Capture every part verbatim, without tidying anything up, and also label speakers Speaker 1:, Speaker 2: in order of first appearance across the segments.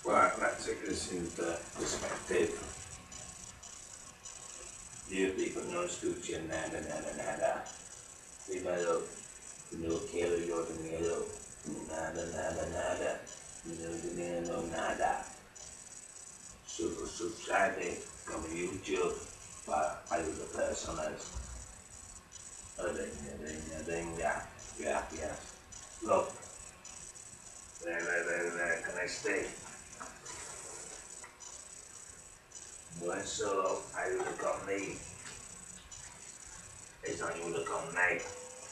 Speaker 1: Right, let's take this into perspective. You people no escuchan nada, nada, nada. Primero, no quiero yo dinero. Nada, nada, nada. No dinero, nada. Super subscribe como YouTube para ayudar personas. Adanya, adanya, adanya. Yeah, yeah. Look. There, there, there, there. Can I stay? No es solo ayuda conmigo. Es ayuda conmigo.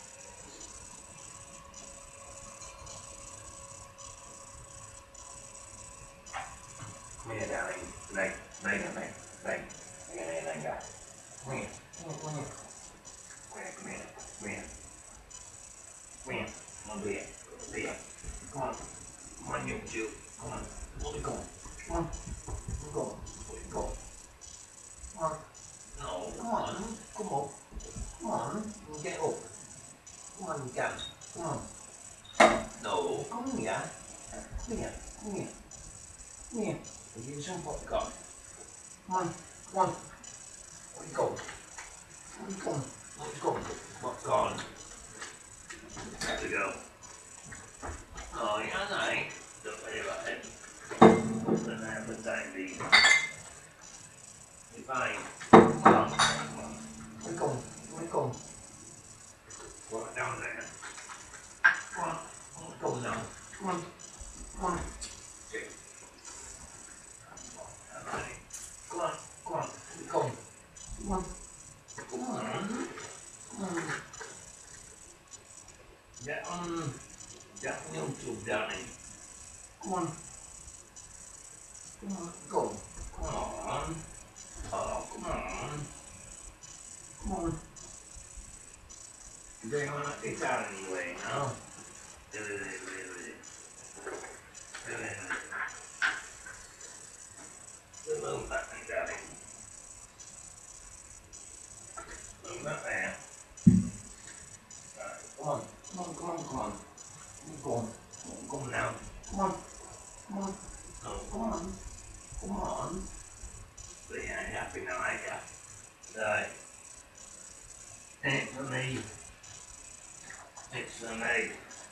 Speaker 1: Come here, darling. Leg, leg, leg, leg. Come here, leg, leg. Come here. Come here, come here. Come here, come here. Come here. Come here. Come over here. Over here. Come on. Come on, you two. Come on. Where we going? Come on. Where we going? Where we going? Come on. No, come on. Come on. Come on. Get up. Come on, you can. Come on. No, come here. Come here. Come here. Come here. We'll give you some popcorn. Come on. Come on. Where you going? Where you going? Where you going? Popcorn. There we go. Oh, you're nice. Don't worry about it. Don't have the time to eat. You're fine. Come on. Come on. Where you going? Where you going? Walk down there. Come on. Let's go now. Come on. Come on. Okay. Alright. Come on. Come on. Where you going? Come on. Come on. Come on. Get on. Get on YouTube, darling. Come on. Come on. Go. Come on. Oh, come on. Come on. You're going on a guitar anyway, no? Really, really, really. Really, really. Move that thing, darling. Move that there. Right, come on. Come on, come on, come on. Come on. Come on now. Come on. Come on. No, come on. Come on. But you ain't happy now, ain't ya? Right. Ain't for me. It's for me.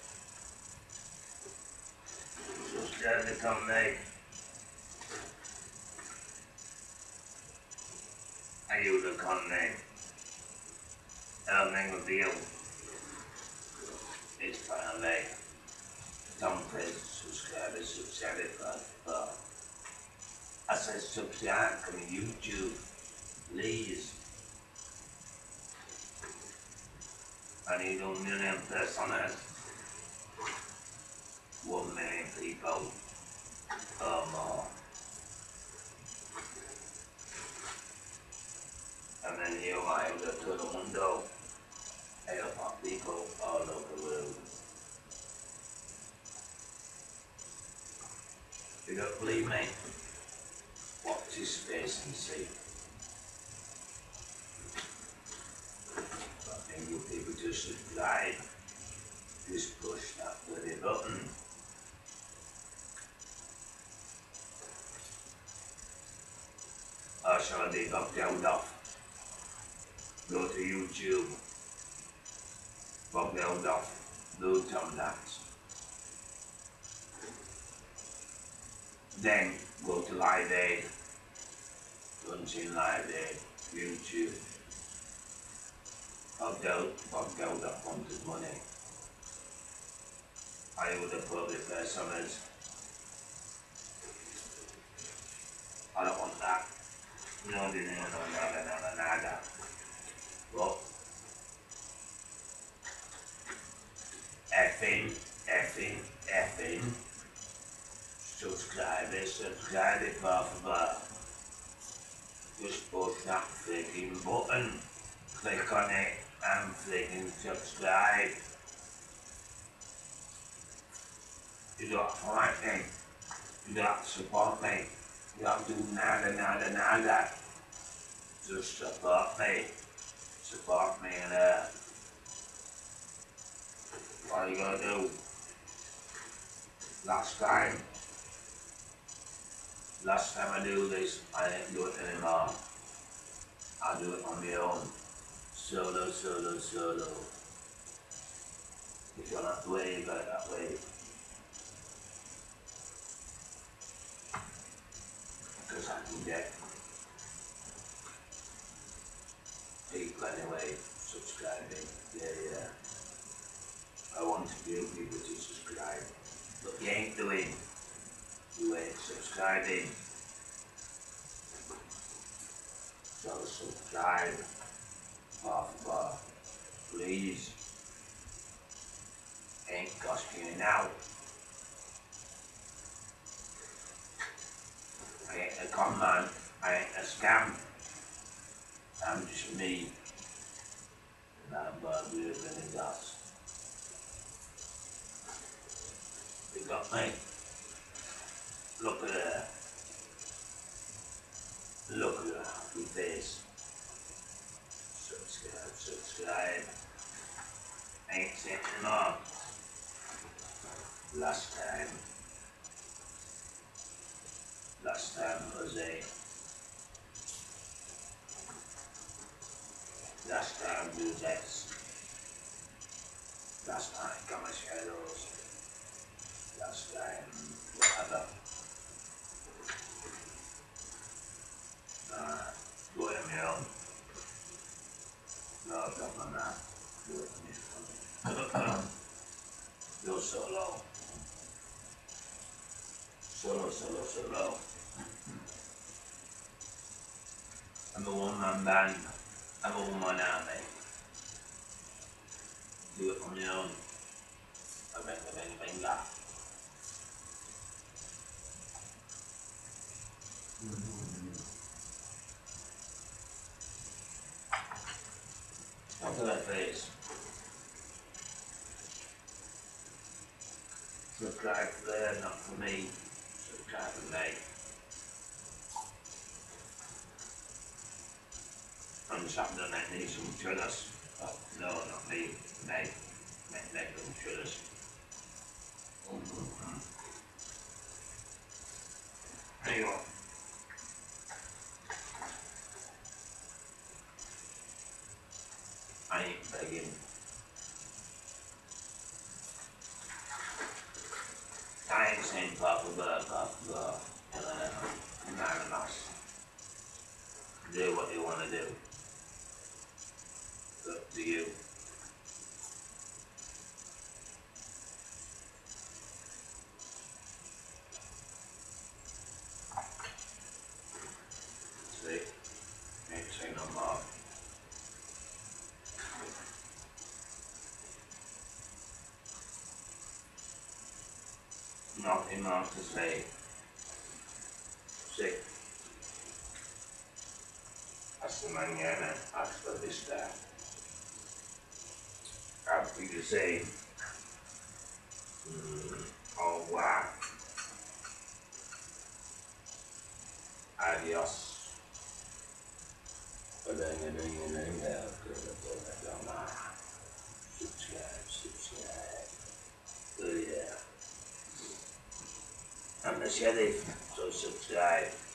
Speaker 1: Just got to come me. Ayuda con me. El mismo deal. It's para me. Don't please subscribe, subscribe for I said subscribe to YouTube, please. I need a million personas. One million people or more. And then you are able to todo mundo. Help people all over the world. You don't believe me? Watch his face and see. I think you people just subscribe. Just push that bloody button. Or shall I leave up down off? Go to YouTube. Bob Geldof. Do Tom Dance. Then go to Live Aid. Punching Live Aid. YouTube. Bob Geldof. Bob Geldof wanted money. I would have probably personas. I don't want that. No, no, no, no, nada, nada, nada. But effing, effing, effing. Subscribe it, subscribe it, for favor. Just push that freaking button. Click on it and freaking subscribe. You don't have to like me. You don't have to support me. You don't have to do nada, nada, nada. Just support me. Support me and uh, what are you gonna do? Last time Last time I do this, I didn't do it anymore. I do it on my own. Solo, solo, solo. If you're not way, you got it that way. Because I can get people anyway subscribing. Yeah, yeah. I want to get people to subscribe. But you ain't doing. You ain't subscribing. So subscribe. Half bar. Please. Ain't costing you now. I ain't a con man. I ain't a scam. I'm just me. And I'm bad with any dust. You got me? Look at her. Look at her happy face. Subscribe, subscribe. Ain't seen him on. Last time. Last time Jose. Last time do this. Last time come shadows. Last time whatever. Uh, do it on your own. No, don't on that. Do it on your own. Go solo. Solo, solo, solo. I'm a one-man band. I'm a one-man army. Do it on your own. I make the bang bang laugh. Look at that face. Subscribe for there, not for me. Subscribe for me. I'm just having to make me some thrillers. Oh, no, not me. Meg. Make, make them thrillers. Mm-hmm. There you go. I ain't begging. I ain't saying Papa Bird, Papa Bird. Uh, anonymous. Do what you want to do. Up to you. See? Ain't saying no more. Nothing more to say. See? Hasta mañana, hasta vista. Happy to say, mm, au revoir. Adios. Subscribe, subscribe. Oh yeah. I'm the sheriff, so subscribe.